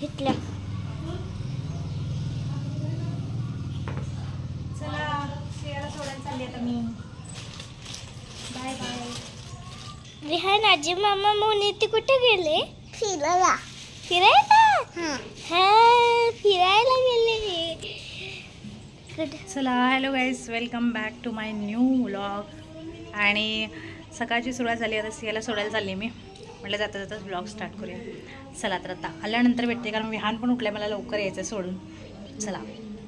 इथल्या. चला सियाला सोडायला चालली आता मी. Bye bye. विहान आजी मामा मोनी ते कुठे गेले? फिरायला. फिरायला? हा फिरायला गेले. चला hello guys, welcome back to my new vlog. आणि सकाळची सुरुवात झाली. आता सियाला सोडायला चालली मी. म्हटलं जाता जाताच ब्लॉग स्टार्ट करूया. चला तर आता आल्यानंतर भेटते, कारण विहान पण उठलाय, मला लवकर यायचं सोडून. चला.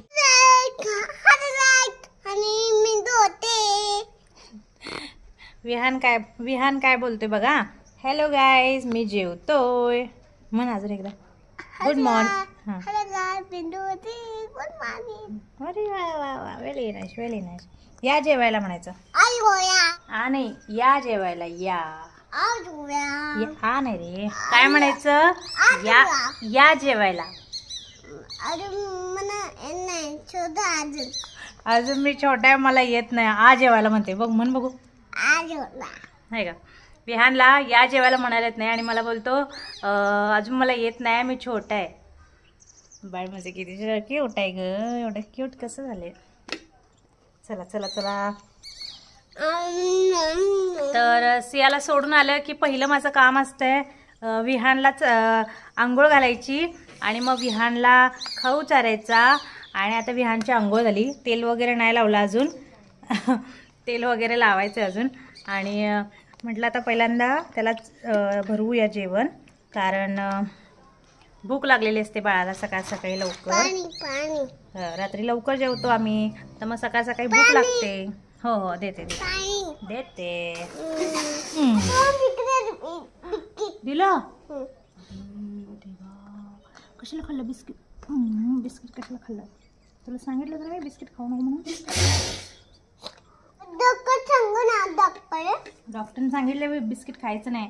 विहान काय बोलतोय बघा. हॅलो गाईज, मी जेवतोय. म्हण अजून एकदा गुड मॉर्निंग. अरे वा वा वा, व्हेरी नाईस व्हेरी नाईस. या जेवायला म्हणायचं. नाही, या जेवायला. या नाही रे, काय म्हणायचं? या जेवायला. अजून मी छोटा आहे, मला येत नाही. आ जेवायला म्हणते बघ, म्हण बघू. नाही का, विहानला या जेवायला म्हणायला येत नाही आणि मला बोलतो अजून मला येत नाही, मी छोटा आहे. बाळ म्हणजे किती क्यूट आहे ग, एवढं क्यूट कसं झाले. चला चला चला. तर सियाला सोडून आलं की पहिलं माझं काम असतंय विहानलाच आंघोळ घालायची आणि मग विहानला खाऊ चारायचा. आणि आता विहानची आंघोळ झाली, तेल वगैरे नाही लावलं अजून. तेल वगैरे लावायचं अजून. आणि म्हटलं आता पहिल्यांदा त्याला भरवूया जेवण, कारण भूक लागलेली असते बाळाला सकाळ सकाळी लवकर. रात्री लवकर जेवतो आम्ही, तर मग सकाळ सकाळी भूक लागते. हो हो देते देते. दिलं. कशाला खाल्लं बिस्किट? बिस्किट कशाला खाल्लं? तुला सांगितलं तर मी बिस्किट खाऊ नको म्हणून. डॉक्टरने सांगितलं बिस्किट खायचं नाही.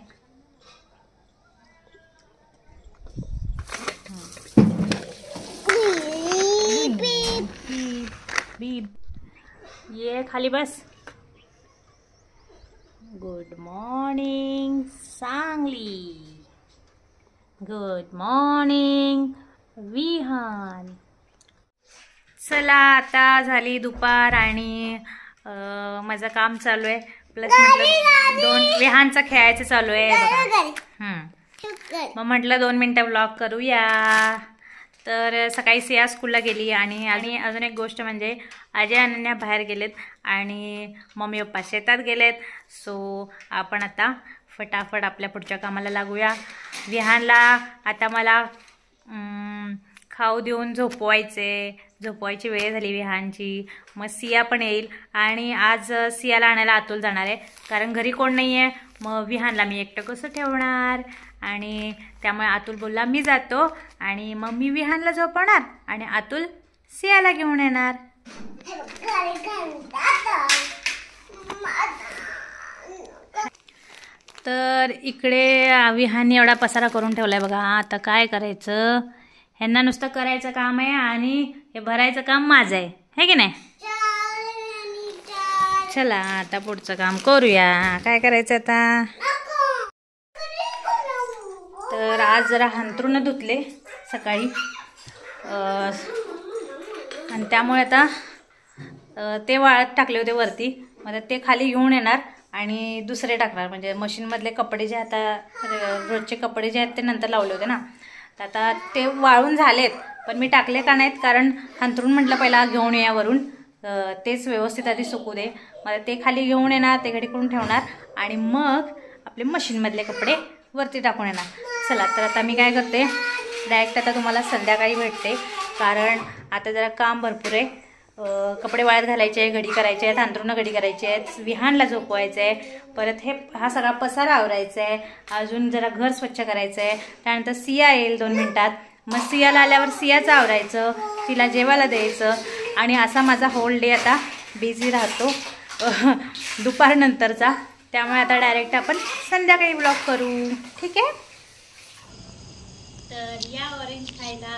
ये खाली बस. Good morning Sangli. Good morning Vihan. चला आता झाली दुपार आणि माझं काम चालू आहे. प्लस म्हटलं विहानचं खेळायचं चालू आहे. मग म्हटलं 2 मिनिटं व्लॉग करूया. तर सकाळी सिया स्कूलला गेली आणि अजून एक गोष्ट म्हणजे अजय अनन्या बाहेर गेलेत आणि मम्मी पप्पा शेतात गेलेत. सो आपण आता फटाफट आपल्या पुढच्या कामाला लागूया. विहानला आता मला खाऊ देऊन झोपवायची वेळ झाली विहानची. मग सिया पण येईल आणि आज सियाला आणायला अतुल जाणार आहे, कारण घरी कोण नाही आहे. मग विहानला मी एकटं कसं ठेवणार, आणि त्यामुळे अतुल बोलला मी जातो आणि मग मी विहानला झोपवणार आणि अतुल सियाला घेऊन येणार. तर इकडे विहानने एवढा पसारा करून ठेवलाय बघा. आता काय करायचं, ह्यांना नुसतं करायचं काम आहे आणि हे भरायचं काम माझं आहे की नाही. चला आता पुढचं काम करूया. काय करायचं आता. तर आज जरा अंथरुण धुतले सकाळी आणि त्यामुळे आता ते वाळत टाकले होते वरती. मग ते खाली घेऊन येणार आणि दुसरे टाकणार. म्हणजे मशीनमधले कपडे जे आता रोजचे कपडे जे आहेत ते नंतर लावले होते ना, तर आता ते वाळून झालेत. पण मी टाकले का नाहीत, कारण अंथरुण म्हटलं पहिला घेऊन या वरून, तेच व्यवस्थित आधी सुकू दे. मला ते खाली घेऊन येणार, ते घडी करून ठेवणार आणि मग आपले मशीनमधले कपडे वरती टाकून येणार. चला तर आता मी काय करते, डायरेक्ट आता तुम्हाला संध्याकाळी भेटते, कारण आता जरा काम भरपूर आहे. कपडे वाळत घालायचे आहे, घडी करायचे आहेत, अंथरुणं घडी करायचे आहेत, विहानला झोपवायचं आहे, परत हा सगळा पसारा आवरायचा आहे, अजून जरा घर स्वच्छ करायचं आहे. त्यानंतर सिया येईल 2 मिनिटात. मग सियाला आल्यावर सियाचं आवरायचं, तिला जेवायला द्यायचं आणि असा माझा होल डे आता बिझी राहतो दुपारनंतरचा. त्यामुळे आता डायरेक्ट आपण संध्याकाळी ब्लॉग करू, ठीक आहे. तर या ऑरेंज खायला.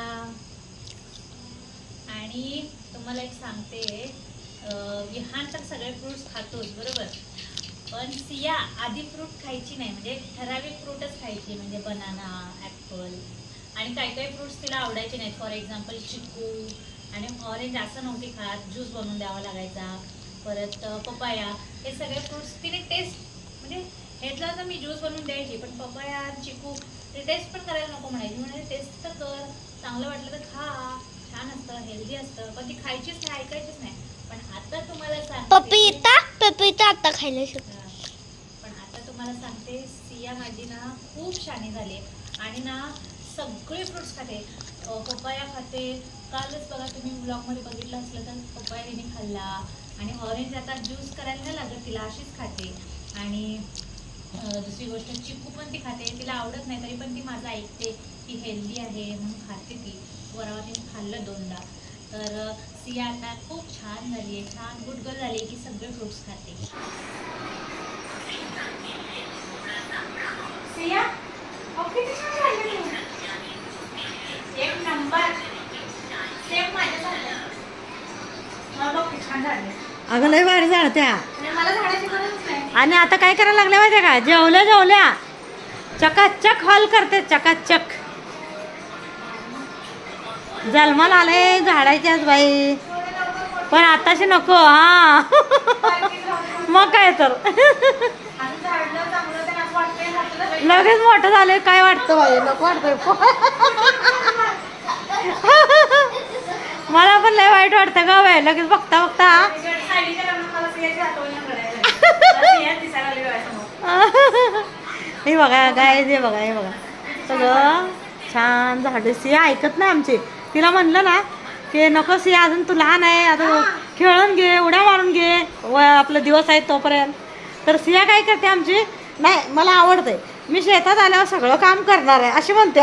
आणि तुम्हाला एक सांगते, विहान तर सगळे फ्रूट्स खातोच बरोबर, पण सिया आधी फ्रूट खायची नाही, म्हणजे ठराविक फ्रूटच खायची, म्हणजे बनाना, ॲपल आणि काही काही फ्रुट्स तिला आवडायचे नाहीत. फॉर एक्झाम्पल चिकू आणि ऑरेंज असं नव्हती खात, ज्यूस बनवून द्यावा लागायचा. परत पपाया, हे सगळे फ्रुट्स तिने टेस्ट म्हणजे घेतला तर मी ज्यूस बनवून द्यायची, पण पपाया चिकू ते टेस्ट पण करायला नको म्हणायची. म्हणजे टेस्ट तर कर, चांगलं वाटलं तर खा, छान असतं, हेल्दी असतं, पण ती खायचीच नाही, ऐकायचीच नाही. पण आता तुम्हाला सांगते पपीता आता खायला शकतो. पण आता तुम्हाला सांगते, सिया माझी ना खूप शानी झाली आणि ना सगळे फ्रुट्स खाते. पपाया खाते. कालच बघा तुम्ही ब्लॉगमध्ये बघितलं असलं तर पपाया हिने खाल्ला. आणि ऑरेंज आता ज्यूस करायला नाही लागत तिला, अशीच खाते. आणि दुसरी गोष्ट चिकू पण ती खाते, तिला आवडत नाही तरी पण ती माझं ऐकते की हेल्दी आहे म्हणून खाते ती. वरावर तिने खाल्लं 2दा. तर सिया आता खूप छान झाली आहे, छान गुड गर्ल झाली आहे की सगळे फ्रुट्स खाते. सिया किती छान झाली तू, एक नंबर, सेम माझ्यासारखं. मला बघ किती छान झाले. अगं लय भारी झाडत्या. मला झाडाची गरजच नाही. आणि आता काय करायला लागल्या माहितीये का, जेवल्या चकाचक हॉल करते, चकाचक. जन्माला आले झाडाच्याच बाई, पण आताशी नको. हा मग काय तर लगेच मोठं झाले काय वाटतं बाई, नको वाटतंय. मला पण लय वाईट वाटतं ग बाई, लगेच बघता बघता. हे बघा काय, हे बघा, हे बघा सगळं छान झाड. सिया ऐकत नाही आमची. तिला म्हणलं ना की नको सिया, अजून तू लहान आहे, आता खेळून घे, उड्या मारून घे, आपलं दिवस आहेत तोपर्यंत. तर सिया काय करते आमची, नाही मला आवडतंय, मी शेतात आल्यावर सगळं काम करणार आहे अशी म्हणते.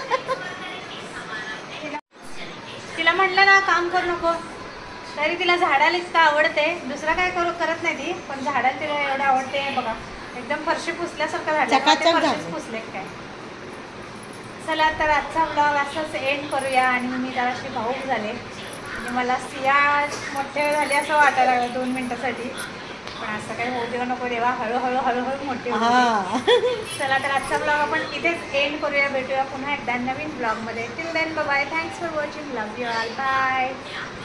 तिला म्हटलं ना काम करू नको, तरी तिला झाडाला इतकं आवडते. दुसरं काय करत नाही ती, पण झाडाला तिला एवढं आवडते. बघा एकदम फरशी पुसल्यासारखं झालं, पुसले काय. चला तर आजचा ब्लॉग असाच एंड करूया. आणि मी जराशी भावूक झाले, म्हणजे मला सिया मोठे झाले असं वाटायला लागलं 2 मिनिटासाठी. पण असं काही होऊ देऊ नको देवा, हळूहळू हळूहळू मोठे होते. चला तर आजचा ब्लॉग आपण इथेच एंड करूया. भेटूया पुन्हा एकदा नवीन ब्लॉगमध्ये. Till then bye bye. Thanks for watching. Love you all. Bye.